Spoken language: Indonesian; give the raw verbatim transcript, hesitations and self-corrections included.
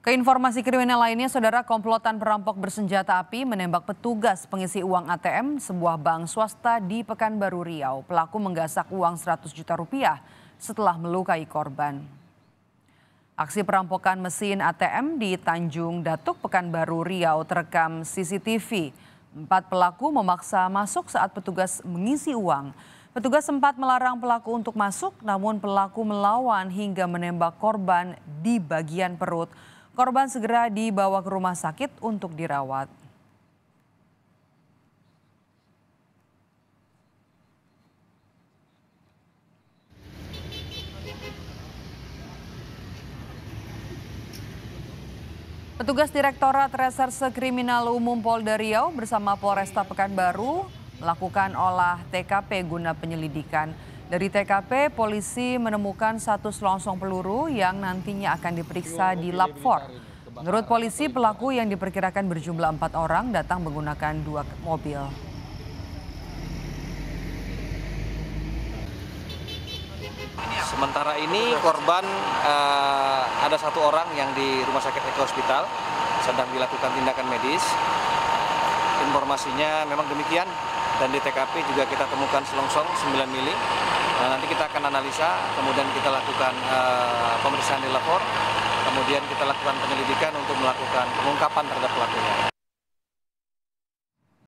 Ke informasi kriminal lainnya, saudara, komplotan perampok bersenjata api menembak petugas pengisi uang A T M sebuah bank swasta di Pekanbaru Riau. Pelaku menggasak uang seratus juta rupiah setelah melukai korban. Aksi perampokan mesin A T M di Tanjung Datuk, Pekanbaru Riau terekam C C T V. Empat pelaku memaksa masuk saat petugas mengisi uang. Petugas sempat melarang pelaku untuk masuk, namun pelaku melawan hingga menembak korban di bagian perut. Korban segera dibawa ke rumah sakit untuk dirawat. Petugas Direktorat Reserse Kriminal Umum Polda Riau bersama Polresta Pekanbaru melakukan olah T K P guna penyelidikan. Dari T K P, polisi menemukan satu selongsong peluru yang nantinya akan diperiksa di Lab empat. Menurut polisi, pelaku yang diperkirakan berjumlah empat orang datang menggunakan dua mobil. Sementara ini korban uh, ada satu orang yang di Rumah Sakit Eko Hospital sedang dilakukan tindakan medis. Informasinya memang demikian, dan di T K P juga kita temukan selongsong sembilan mili. Nah, nanti kita akan analisa, kemudian kita lakukan uh, pemeriksaan di lapor, kemudian kita lakukan penyelidikan untuk melakukan pengungkapan terhadap pelakunya.